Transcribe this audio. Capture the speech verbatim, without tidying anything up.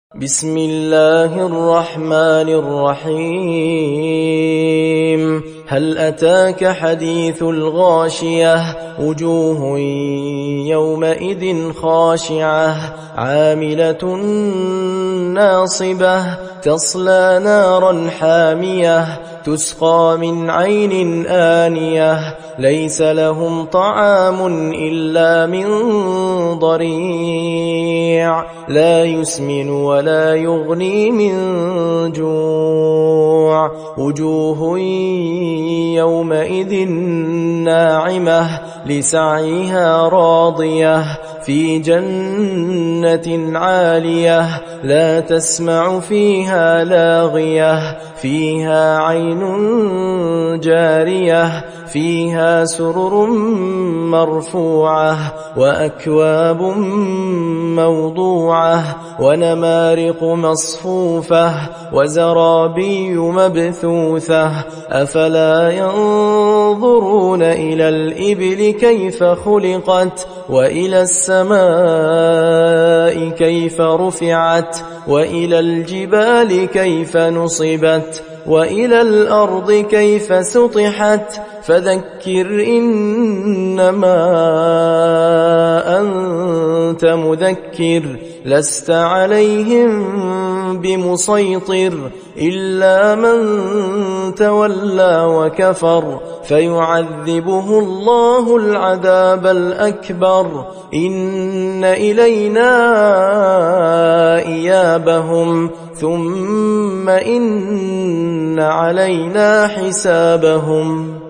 بسم الله الرحمن الرحيم هل أتاك حديث الغاشية وجوه يومئذ خاشعة عاملة ناصبة تصلى نارا حامية تسقى من عين آنية ليس لهم طعام إلا من ضريع لا يسمن ولا يغني من جوع وجوه يومئذ ناعمة لسعيها راضية في جنة عالية لا تسمع فيها لاغية فيها عين جارية فيها سرر مرفوعة وأكواب موضوعة ونمارق مصفوفة وزرابي مبثوثة أفلا ينظرون إلى الإبل كيف خلقت وإلى السماء كيف رفعت وإلى الجبال كيف نصبت وإلى الأرض كيف سطحت فذكر إنما أنت مذكر لست عليهم بمسيطر إلا من تولى وكفر فيعذبه الله العذاب الأكبر إن إلينا إيابهم ثم إن علينا حسابهم